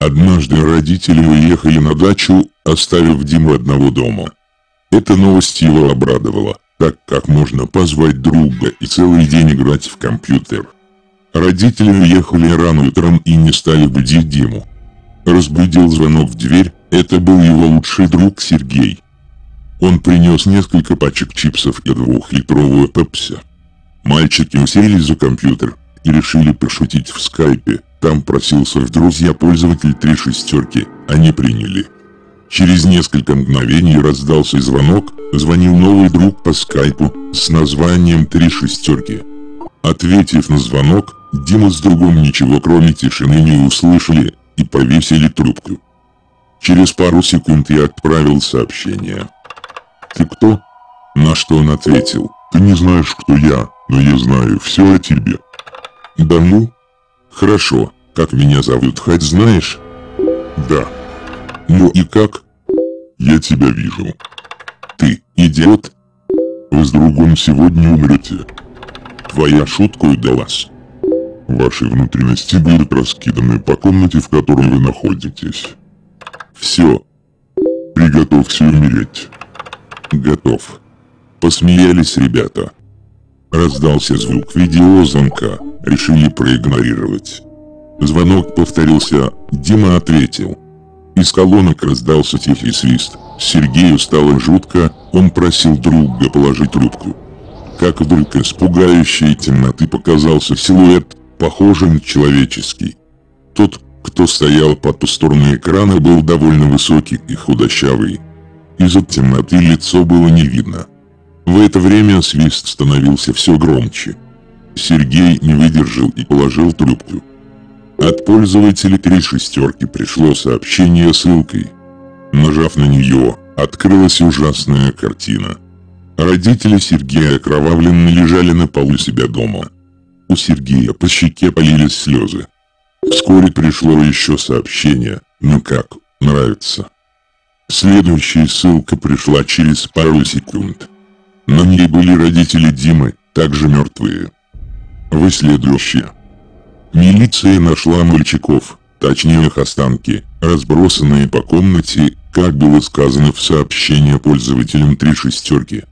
Однажды родители уехали на дачу, оставив Диму одного дома. Эта новость его обрадовала, так как можно позвать друга и целый день играть в компьютер. Родители уехали рано утром и не стали будить Диму. Разбудил звонок в дверь, это был его лучший друг Сергей. Он принес несколько пачек чипсов и 2-литровую пепси. Мальчики уселись за компьютер и решили пошутить в скайпе. Там просился в друзья пользователь 3 шестерки, они приняли. Через несколько мгновений раздался звонок, звонил новый друг по скайпу с названием 3 шестерки. Ответив на звонок, Дима с другом ничего кроме тишины не услышали и повесили трубку. Через пару секунд я отправил сообщение. «Ты кто?» На что он ответил: «Ты не знаешь, кто я, но я знаю все о тебе». «Да ну? Хорошо, как меня зовут, хоть знаешь?» «Да». «Ну и как?» «Я тебя вижу». «Ты идиот? Вы с другом сегодня умрете». «Твоя шутка удалась». «Ваши внутренности будут раскиданы по комнате, в которой вы находитесь». «Все. Приготовься умереть». «Готов». Посмеялись ребята. Раздался звук видеозвонка, решили проигнорировать. Звонок повторился, Дима ответил. Из колонок раздался тихий свист. Сергею стало жутко, он просил друга положить трубку. Как вдруг из пугающей темноты показался силуэт, похожий на человеческий. Тот, кто стоял по ту сторону экрана, был довольно высокий и худощавый. Из-за темноты лицо было не видно. В это время свист становился все громче. Сергей не выдержал и положил трубку. От пользователя 3 шестерки пришло сообщение с ссылкой. Нажав на нее, открылась ужасная картина. Родители Сергея окровавленно лежали на полу себя дома. У Сергея по щеке полились слезы. Вскоре пришло еще сообщение: «Ну как, нравится?» Следующая ссылка пришла через пару секунд. На ней были родители Димы, также мертвые. Вы следующие. Милиция нашла мальчиков, точнее их останки, разбросанные по комнате, как было сказано в сообщении пользователям 3 шестерки.